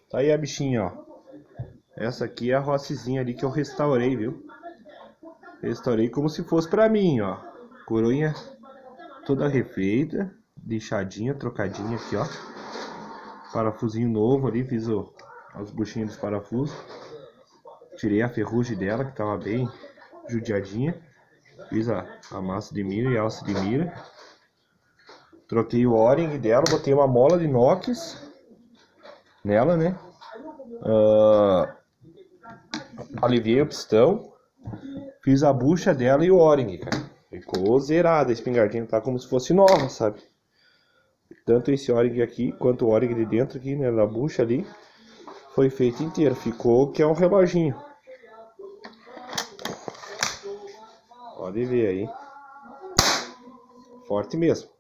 Tá aí a bichinha, ó. Essa aqui é a rocezinha ali que eu restaurei, viu? Restaurei como se fosse pra mim, ó. Coroinha toda refeita, lixadinha, trocadinha aqui, ó. Parafusinho novo ali, fiz as buchinhas dos parafusos. Tirei a ferrugem dela, que tava bem judiadinha. Fiz a massa de mira e a alça de mira. Troquei o O-ring dela, botei uma mola de inox nela, né? Aliviei o pistão. Fiz a bucha dela e o O-ring, cara. Ficou zerada, a espingardinha tá como se fosse nova, sabe? Tanto esse O-ring aqui, quanto o O-ring de dentro aqui, né, na bucha ali, foi feito inteiro. Ficou que é um reloginho. Pode ver aí. Forte mesmo.